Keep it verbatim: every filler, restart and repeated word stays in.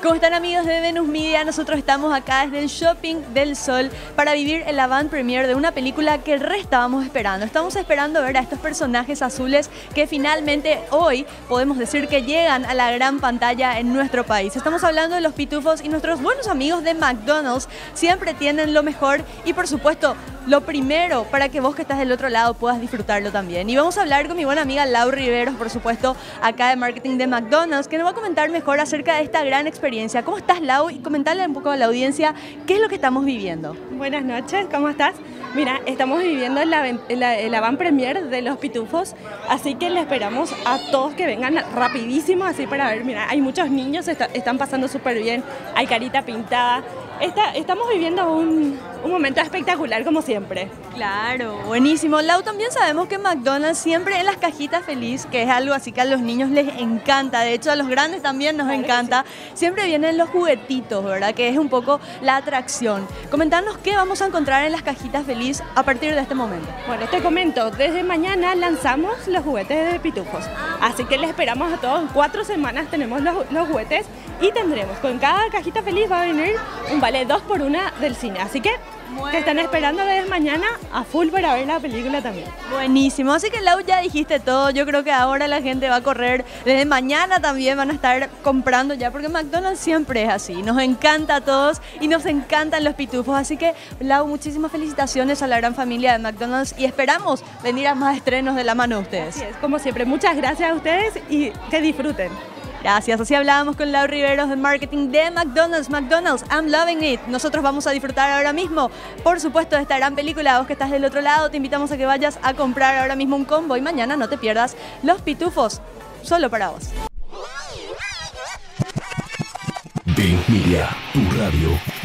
¿Cómo están, amigos de Venus Media? Nosotros estamos acá desde el Shopping del Sol para vivir el avant premiere de una película que re estábamos esperando. Estamos esperando ver a estos personajes azules que finalmente hoy podemos decir que llegan a la gran pantalla en nuestro país. Estamos hablando de los Pitufos y nuestros buenos amigos de McDonald's siempre tienen lo mejor y, por supuesto, lo primero para que vos que estás del otro lado puedas disfrutarlo también. Y vamos a hablar con mi buena amiga Lau Riveros, por supuesto, acá de marketing de McDonald's, que nos va a comentar mejor acerca de esta gran experiencia. ¿Cómo estás, Lau? Y comentarle un poco a la audiencia qué es lo que estamos viviendo. Buenas noches, ¿cómo estás? Mira, estamos viviendo la, la, el avant premiere de los Pitufos, así que le esperamos a todos que vengan rapidísimo, así para ver. Mira, hay muchos niños, está, están pasando súper bien, hay carita pintada. Está, estamos viviendo un, un momento espectacular, como siempre. Claro, buenísimo. Lau, también sabemos que McDonald's siempre en las cajitas feliz, que es algo así que a los niños les encanta, de hecho a los grandes también nos claro encanta, sí. Siempre vienen los juguetitos, ¿verdad? Que es un poco la atracción. Comentarnos qué vamos a encontrar en las cajitas feliz a partir de este momento. Bueno, te comento, desde mañana lanzamos los juguetes de Pitufos, así que les esperamos a todos. En cuatro semanas tenemos los, los juguetes y tendremos, con cada cajita feliz va a venir un vale dos por una del cine, así que bueno, te están esperando desde mañana a full para ver la película también. Buenísimo, así que Lau, ya dijiste todo. Yo creo que ahora la gente va a correr, desde mañana también van a estar comprando ya, porque McDonald's siempre es así, nos encanta a todos y nos encantan los Pitufos, así que Lau, muchísimas felicitaciones a la gran familia de McDonald's y esperamos venir a más estrenos de la mano de ustedes. Así es, como siempre, muchas gracias a ustedes y que disfruten. Gracias, así hablábamos con Lau Riveros de marketing de McDonald's. McDonald's, I'm loving it. Nosotros vamos a disfrutar ahora mismo, por supuesto, de esta gran película. Vos que estás del otro lado, te invitamos a que vayas a comprar ahora mismo un combo y mañana no te pierdas los Pitufos, solo para vos. Venus Media, tu radio.